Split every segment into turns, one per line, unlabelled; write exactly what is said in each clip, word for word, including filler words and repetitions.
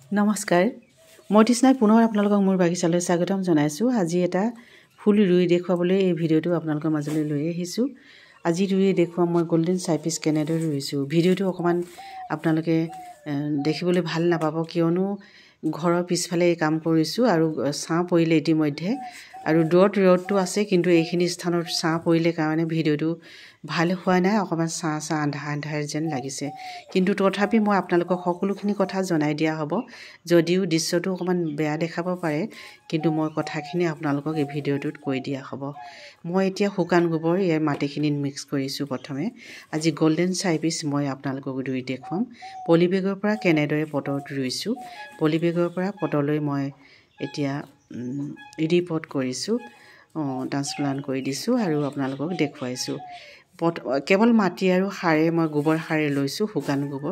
নমস্কাৰ মই তৃষ্ণাই পুনৰ আপোনালোকক মোৰ বাগিচালৈ স্বাগতম জনাইছোঁ। আজি এটা ফুল ৰুই দেখুৱাবলৈ এই ভিডিঅ'টো আপোনালোকৰ মাজলৈ লৈ আহিছোঁ। আজি ৰুই দেখুৱাম মই গল্ডেন চাইপ্ৰিছ কেনেদৰে ৰুইছোঁ। ভিডিঅ'টো অকণমান আপোনালোকে দেখিবলৈ ভাল নাপাব, কিয়নো ঘৰৰ পিছফালে এই কাম কৰিছোঁ আৰু ছাঁ পৰিলে ইতিমধ্যে, আৰু দূৰত ৰ'দটো আছে, কিন্তু এইখিনি স্থানত ছাঁ পৰিলে কাৰণে ভিডিঅ'টো ভাল হোৱা নাই। অকণমান ছাঁ ছাঁ আন্ধাৰ আন্ধাৰ যেন লাগিছে, কিন্তু তথাপি মই আপোনালোকক সকলোখিনি কথা জনাই দিয়া হ'ব। যদিও দৃশ্যটো অকণমান বেয়া দেখাব পাৰে, কিন্তু মই কথাখিনি আপোনালোকক এই ভিডিঅ'টোত কৈ দিয়া হ'ব। মই এতিয়া শুকান গোবৰ ইয়াৰ মাটিখিনিত মিক্স কৰিছোঁ। প্ৰথমে আজি গল্ডেন চাইপ্ৰিছ মই আপোনালোকক ৰুই দেখুৱাম। পলিবেগৰ পৰা কেনেদৰে পটত ৰুইছোঁ। পলিবেগৰ পৰা পটলৈ মই এতিয়া ৰিপট কৰিছোঁ, ট্ৰান্সপ্লাণ্ট কৰি দিছোঁ আৰু আপোনালোকক দেখুৱাইছোঁ। পট কেৱল মাটি আৰু সাৰে মই গোবৰ সাৰে লৈছোঁ, শুকান গোবৰ।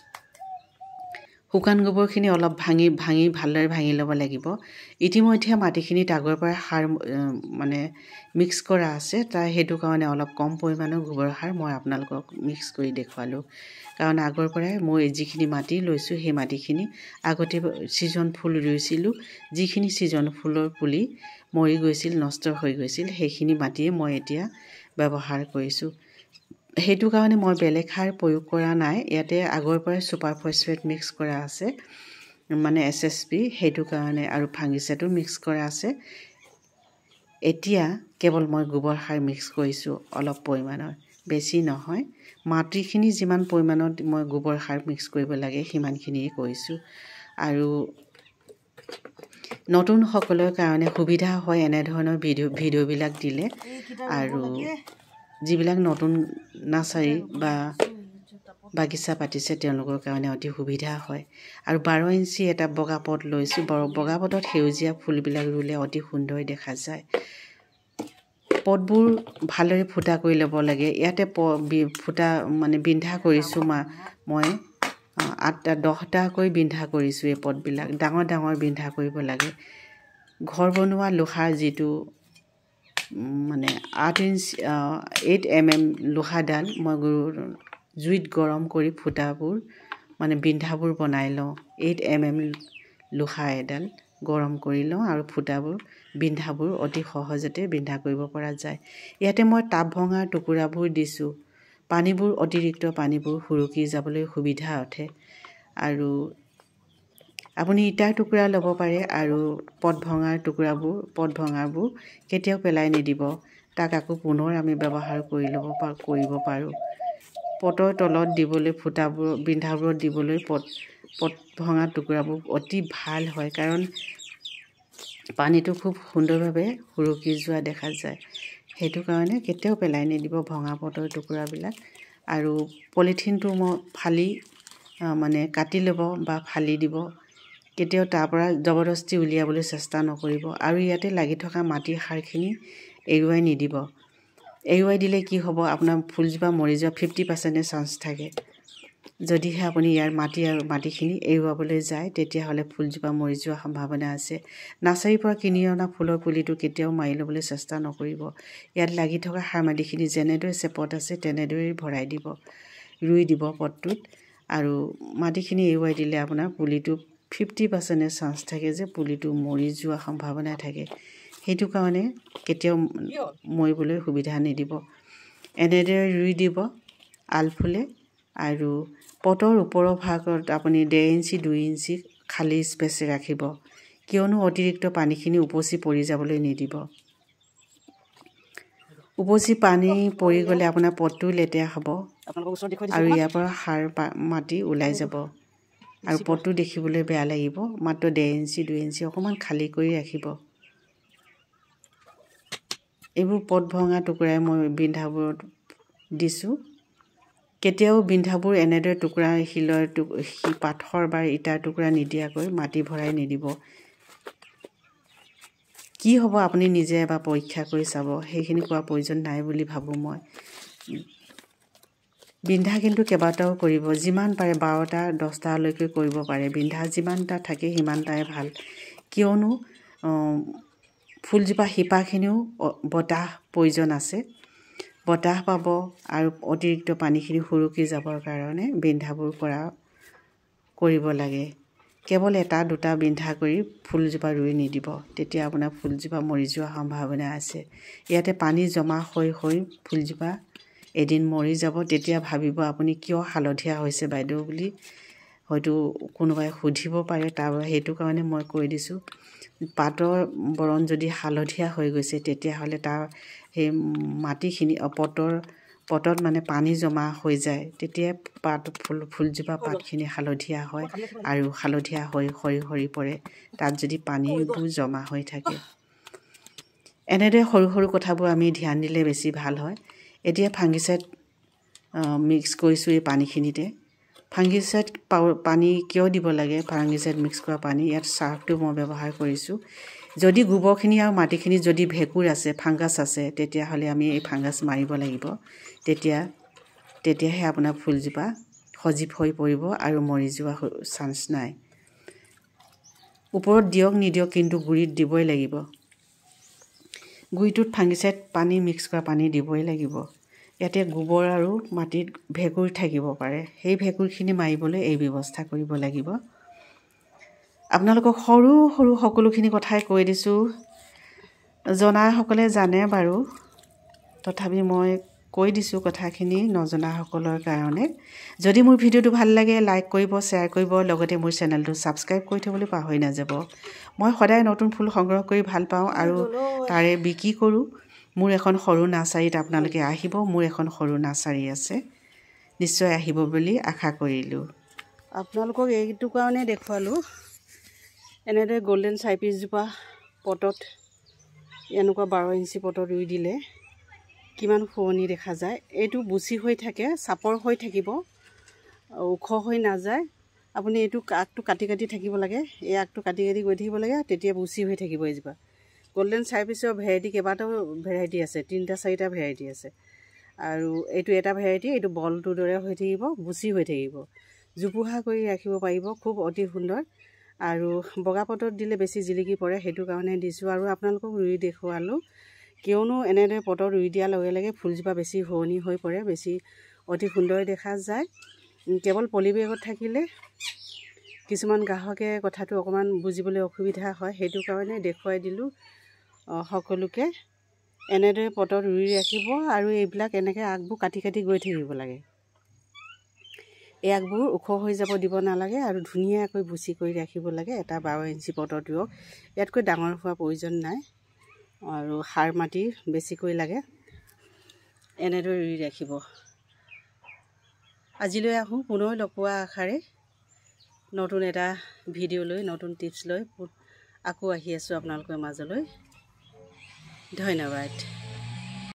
শুকান গোবৰখিনি অলপ ভাঙি ভাঙি ভালদৰে ভাঙি ল'ব লাগিব। ইতিমধ্যে মাটিখিনিত আগৰ পৰা সাৰ মানে মিক্স কৰা আছে, তাৰ সেইটো কাৰণে অলপ কম পৰিমাণৰ গোবৰ সাৰ মই আপোনালোকক মিক্স কৰি দেখুৱালোঁ। কাৰণ আগৰ পৰাই মই যিখিনি মাটি লৈছোঁ সেই মাটিখিনি আগতে ছিজন ফুল ৰুইছিলোঁ, যিখিনি ছিজন ফুলৰ পুলি মৰি গৈছিল, নষ্ট হৈ গৈছিল, সেইখিনি মাটিয়ে মই এতিয়া ব্যৱহাৰ কৰিছোঁ। সেইটো কাৰণে মই বেলেগ সাৰ প্ৰয়োগ কৰা নাই। ইয়াতে আগৰ পৰাই ছুপাৰ ফছফেট মিক্স কৰা আছে, মানে এছ এছ পি, সেইটো কাৰণে, আৰু ফাংগিচাইডো মিক্স কৰা আছে। এতিয়া কেৱল মই গোবৰ সাৰ মিক্স কৰিছোঁ অলপ পৰিমাণৰ, বেছি নহয়। মাটিখিনি যিমান পৰিমাণত মই গোবৰ সাৰ মিক্স কৰিব লাগে সিমানখিনিয়ে কৰিছোঁ। আৰু নতুনসকলৰ কাৰণে সুবিধা হয় এনেধৰণৰ ভিডিঅ' ভিডিঅ'বিলাক দিলে, আৰু যিবিলাক নতুন নাৰ্চাৰী বা বাগিচা পাতিছে তেওঁলোকৰ কাৰণে অতি সুবিধা হয়। আৰু বাৰ ইঞ্চি এটা বগা পট লৈছোঁ। বগা পটত সেউজীয়া ফুলবিলাক ৰুলে অতি সুন্দৰ দেখা যায়। পটবোৰ ভালদৰে ফুটা কৰি ল'ব লাগে। ইয়াতে প ফুটা মানে বিন্ধা কৰিছোঁ মা মই আঠটা দহটাকৈ বিন্ধা কৰিছোঁ। এই পটবিলাক ডাঙৰ ডাঙৰ বিন্ধা কৰিব লাগে। ঘৰ বনোৱা লোহাৰ যিটো মানে আঠ ইঞ্চি এইট এম এম লোহাডাল মই জুইত গৰম কৰি ফুটাবোৰ মানে বিন্ধাবোৰ বনাই লওঁ। এইট এম এম লোহা এডাল গৰম কৰি লওঁ আৰু ফুটাবোৰ বিন্ধাবোৰ অতি সহজতে বিন্ধা কৰিব পৰা যায়। ইয়াতে মই টাব ভঙাৰ টুকুৰাবোৰ দিছোঁ। পানীবোৰ অতিৰিক্ত পানীবোৰ সুৰকি যাবলৈ সুবিধা উঠে। আৰু আপুনি ইটাৰ টুকুৰা ল'ব পাৰে, আৰু পট ভঙাৰ টুকুৰাবোৰ পট ভঙাবোৰ কেতিয়াও পেলাই নিদিব। তাক আকৌ পুনৰ আমি ব্যৱহাৰ কৰি ল'ব পাৰ কৰিব পাৰোঁ। পটৰ তলত দিবলৈ ফুটাবোৰ বিন্ধাবোৰত দিবলৈ পট পট ভঙা টুকুৰাবোৰ অতি ভাল হয়, কাৰণ পানীটো খুব সুন্দৰভাৱে সুৰকি যোৱা দেখা যায়। সেইটো কাৰণে কেতিয়াও পেলাই নিদিব ভঙা পটৰ টুকুৰাবিলাক। আৰু পলিথিনটো মই ফালি মানে কাটি ল'ব বা ফালি দিব। কেতিয়াও তাৰ পৰা জবৰদস্তি উলিয়াবলৈ চেষ্টা নকৰিব। আৰু ইয়াতে লাগি থকা মাটিৰ সাৰখিনি এৰুৱাই নিদিব। এৰুৱাই দিলে কি হ'ব, আপোনাৰ ফুলজোপা মৰি যোৱা ফিফটি পাৰ্চেণ্টে চান্স থাকে। যদিহে আপুনি ইয়াৰ মাটি আৰু মাটিখিনি এৰুৱাবলৈ যায়, তেতিয়াহ'লে ফুলজোপা মৰি যোৱাৰ সম্ভাৱনা আছে। নাৰ্চাৰীৰ পৰা কিনি অনা ফুলৰ পুলিটো কেতিয়াও মাৰি ল'বলৈ চেষ্টা নকৰিব। ইয়াত লাগি থকা সাৰ মাটিখিনি যেনেদৰে চেপত আছে তেনেদৰেই ভৰাই দিব, ৰুই দিব পটটোত। আৰু মাটিখিনি এৰুৱাই দিলে আপোনাৰ পুলিটো ফিফটি পাৰ্চেণ্টে চান্স থাকে যে পুলিটো মৰি যোৱাৰ সম্ভাৱনা থাকে। সেইটো কাৰণে কেতিয়াও মৰিবলৈ সুবিধা নিদিব। এনেদৰে ৰুই দিব আলফুলে। আৰু পটৰ ওপৰৰ ভাগত আপুনি ডেৰ ইঞ্চি দুই ইঞ্চি খালী স্পেচ ৰাখিব, কিয়নো অতিৰিক্ত পানীখিনি উপচি পৰি যাবলৈ নিদিব। উপচি পানী পৰি গ'লে আপোনাৰ পটটো লেতেৰা হ'ব, আৰু ইয়াৰ পৰা সাৰ মাটি ওলাই যাব, আৰু পটটো দেখিবলৈ বেয়া লাগিব। মাত্ৰ ডেৰ ইঞ্চি দুই ইঞ্চি অকণমান খালী কৰি ৰাখিব। এইবোৰ পট ভঙা টুকুৰাই মই বিন্ধাবোৰত দিছোঁ। কেতিয়াও বিন্ধাবোৰ এনেদৰে টুকুৰা শিলৰ পাথৰ বা ইটাৰ টুকুৰা নিদিয়াকৈ মাটি ভৰাই নিদিব। কি হ'ব আপুনি নিজে এবাৰ পৰীক্ষা কৰি চাব। সেইখিনি কোৱাৰ প্ৰয়োজন নাই বুলি ভাবোঁ মই। বিন্ধা কিন্তু কেইবাটাও কৰিব, যিমান পাৰে বাৰটা দহটালৈকে কৰিব পাৰে। বিন্ধা যিমানটা থাকে সিমানটাই ভাল, কিয়নো ফুলজোপা শিপাখিনিও বতাহ প্ৰয়োজন আছে। বতাহ পাব আৰু অতিৰিক্ত পানীখিনি সুৰকি যাবৰ কাৰণে বিন্ধাবোৰ কৰা কৰিব লাগে। কেৱল এটা দুটা বিন্ধা কৰি ফুলজোপা ৰুই নিদিব, তেতিয়া আপোনাৰ ফুলজোপা মৰি যোৱাৰ সম্ভাৱনা আছে। ইয়াতে পানী জমা হৈ হৈ ফুলজোপা এদিন মৰি যাব। তেতিয়া ভাবিব আপুনি কিয় হালধীয়া হৈছে বাইদেউ বুলি হয়তো কোনোবাই সুধিব পাৰে। তাৰ সেইটো কাৰণে মই কৈ দিছোঁ, পাতৰ বৰণ যদি হালধীয়া হৈ গৈছে তেতিয়াহ'লে তাৰ সেই মাটিখিনি পটৰ পটত মানে পানী জমা হৈ যায়, তেতিয়া পাত ফুল ফুলজোপা পাতখিনি হালধীয়া হয় আৰু হালধীয়া হৈ সৰি সৰি পৰে, তাত যদি পানীবোৰ জমা হৈ থাকে। এনেদৰে সৰু সৰু কথাবোৰ আমি ধ্যান দিলে বেছি ভাল হয়। এতিয়া ফাংগিচাইড মিক্স কৰিছোঁ এই পানীখিনিতে। ফাংগিচাইড পানী কিয় দিব লাগে? ফাংগিচাইড মিক্স কৰা পানী, ইয়াত চাৰ্ফটো মই ব্যৱহাৰ কৰিছোঁ। যদি গোবৰখিনি আৰু মাটিখিনি যদি ভেঁকুৰ আছে, ফাংগাছ আছে, তেতিয়াহ'লে আমি এই ফাংগাছ মাৰিব লাগিব। তেতিয়া তেতিয়াহে আপোনাৰ ফুলজোপা সজীৱ হৈ পৰিব আৰু মৰি যোৱা চান্স নাই। ওপৰত দিয়ক নিদিয়ক কিন্তু গুৰিত দিবই লাগিব। গুৰিটোত ফাংগিচাইড পানী মিক্স কৰা পানী দিবই লাগিব। ইয়াতে গোবৰ আৰু মাটিত ভেঁকুৰ থাকিব পাৰে, সেই ভেঁকুৰখিনি মাৰিবলৈ এই ব্যৱস্থা কৰিব লাগিব। আপোনালোকক সৰু সৰু সকলোখিনি কথাই কৈ দিছোঁ, জনাসকলে জানে বাৰু, তথাপি মই কৈ দিছোঁ কথাখিনি নজনাসকলৰ কাৰণে। যদি মোৰ ভিডিঅ'টো ভাল লাগে লাইক কৰিব, শ্বেয়াৰ কৰিব, লগতে মোৰ চেনেলটো ছাবস্ক্ৰাইব কৰি থ'বলৈ পাহৰি নাযাব। মই সদায় নতুন ফুল সংগ্ৰহ কৰি ভাল পাওঁ আৰু তাৰে বিক্ৰী কৰোঁ। মোৰ এখন সৰু নাৰ্চাৰীত আপোনালোকে আহিব, মোৰ এখন সৰু নাৰ্চাৰী আছে, নিশ্চয় আহিব বুলি আশা কৰিলোঁ। আপোনালোকক এইটো কাৰণে দেখুৱালোঁ, এনেদৰে গল্ডেন চাইপিছজোপা পটত এনেকুৱা বাৰ ইঞ্চি পটত ৰুই দিলে কিমান শুৱনি দেখা যায়। এইটো বুচি হৈ থাকে, চাপৰ হৈ থাকিব, ওখ হৈ নাযায়। আপুনি এইটো আগটো কাটি কাটি থাকিব লাগে, এই আগটো কাটি কাটি গৈ থাকিব লাগে, তেতিয়া বুচি হৈ থাকিব এইজোপা। গল্ডেন চাইপিছৰ ভেৰাইটি কেইবাটাও ভেৰাইটি আছে, তিনিটা চাৰিটা ভেৰাইটি আছে। আৰু এইটো এটা ভেৰাইটি, এইটো বলটোৰ দৰে হৈ থাকিব, বুচি হৈ থাকিব, জোপোহা কৰি ৰাখিব পাৰিব, খুব অতি সুন্দৰ। আৰু বগা পটত দিলে বেছি জিলিকি পৰে, সেইটো কাৰণে দিছোঁ। আৰু আপোনালোকক ৰুই দেখুৱালোঁ, কিয়নো এনেদৰে পটত ৰুই দিয়াৰ লগে লগে ফুলজোপা বেছি শুৱনি হৈ পৰে, বেছি অতি সুন্দৰ দেখা যায়। কেৱল পলিবেগত থাকিলে কিছুমান গ্ৰাহকে কথাটো অকণমান বুজিবলৈ অসুবিধা হয়, সেইটো কাৰণে দেখুৱাই দিলোঁ সকলোকে। এনেদৰে পটত ৰুই ৰাখিব আৰু এইবিলাক এনেকৈ আগবোৰ কাটি কাটি গৈ থাকিব লাগে। এই আগবোৰ ওখ হৈ যাব দিব নালাগে আৰু ধুনীয়াকৈ বুচি কৰি ৰাখিব লাগে। এটা বাৰ ইঞ্চি পটত ৰুৱক, ইয়াতকৈ ডাঙৰ হোৱাৰ প্ৰয়োজন নাই আৰু সাৰ মাটি বেছিকৈ লাগে। এনেদৰে ৰুই ৰাখিব। আজিলৈ আহোঁ পুনৰ লগ পোৱা আশাৰে, নতুন এটা ভিডিঅ' লৈ, নতুন টিপছ লৈ আকৌ আহি আছোঁ আপোনালোকৰ মাজলৈ। ধন্যবাদ।